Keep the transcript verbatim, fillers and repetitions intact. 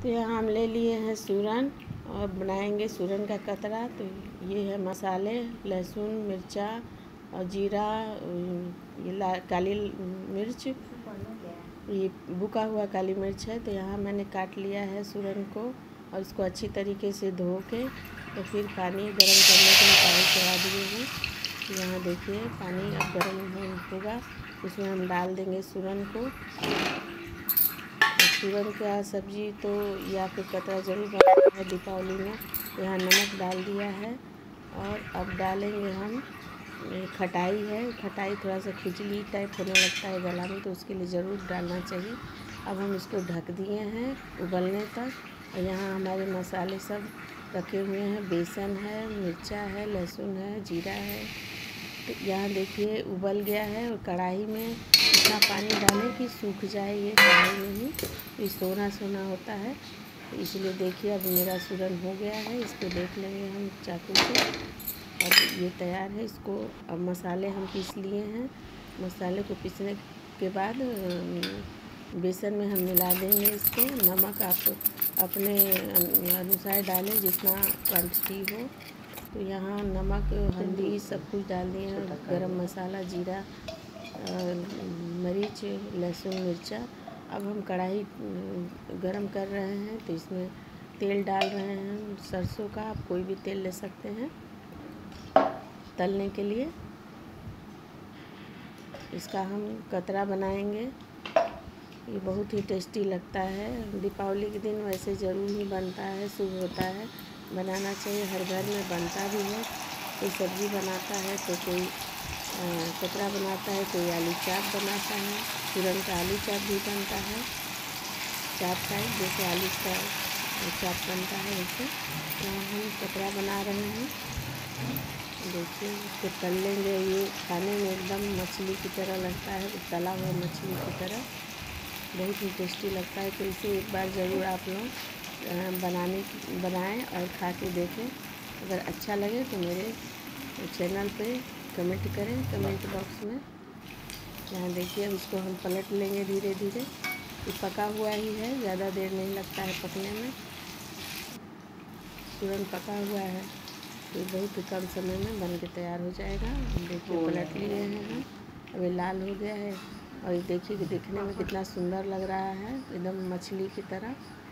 तो यहाँ हम ले लिए हैं सूरन और बनाएंगे सूरन का कतरा। तो ये है मसाले, लहसुन, मिर्चा और जीरा, ये ला काली मिर्च, ये बुका हुआ काली मिर्च है। तो यहाँ मैंने काट लिया है सूरन को और इसको अच्छी तरीके से धो के तो फिर पानी गर्म करने के लिए पानी चढ़ा दिए हैं। यहाँ देखिए पानी अब गर्म होगा, उसमें हम डाल देंगे सूरन को। सूरन का सब्जी तो या फिर कतरा जरूर बनता है दीपावली में। यहाँ नमक डाल दिया है और अब डालेंगे हम खटाई है। खटाई थोड़ा सा खुजली टाइप होने लगता है गला में, तो उसके लिए ज़रूर डालना चाहिए। अब हम इसको ढक दिए हैं उबलने तक। और यहाँ हमारे मसाले सब रखे हुए हैं, बेसन है, मिर्चा है, लहसुन है, जीरा है। तो यहाँ देखिए उबल गया है और कढ़ाई में इतना पानी डालें कि सूख जाए ये कढ़ाई में ही, ये सोना सोना होता है। तो इसलिए देखिए अब मेरा सूरन हो गया है, इसको देख लेंगे हम चाकू से। अब ये तैयार है, इसको अब मसाले हम पीस लिए हैं। मसाले को पीसने के बाद बेसन में हम मिला देंगे इसको। नमक आप अपने अनुसार डालें जितना क्वांटिटी हो। तो यहाँ नमक, हल्दी सब कुछ डाल दिए हैं, गरम मसाला, जीरा, मिर्च, लहसुन, मिर्चा। अब हम कढ़ाई गरम कर रहे हैं तो इसमें तेल डाल रहे हैं सरसों का। आप कोई भी तेल ले सकते हैं तलने के लिए। इसका हम कतरा बनाएंगे, ये बहुत ही टेस्टी लगता है। दीपावली के दिन वैसे ज़रूर ही बनता है, शुभ होता है, बनाना चाहिए। हर घर में बनता भी है। कोई सब्ज़ी बनाता है तो कोई कतरा बनाता है, कोई आलू चाट बनाता है। सूरन का आलू चाट भी बनता है, चाट टाइप जैसे आलू का चाट बनता है वैसे। यहाँ हम कतरा बना रहे हैं। देखिए इसको तल लेंगे। ये खाने में एकदम मछली की तरह लगता है, तला हुआ मछली की तरह, बहुत ही टेस्टी लगता है। तो इसे एक बार ज़रूर आप लोग बनाने बनाएं और खा के देखें। अगर अच्छा लगे तो मेरे चैनल पे कमेंट करें कमेंट बॉक्स में। यहाँ देखिए अब इसको हम पलट लेंगे धीरे धीरे। ये पका हुआ ही है, ज़्यादा देर नहीं लगता है पकने में। तुरंत पका हुआ है तो बहुत ही कम समय में बन के तैयार हो जाएगा। देखिए पलट लिए हैं हम, अभी लाल हो गया है। और देखिए कि दिखने में कितना सुंदर लग रहा है, एकदम मछली की तरह।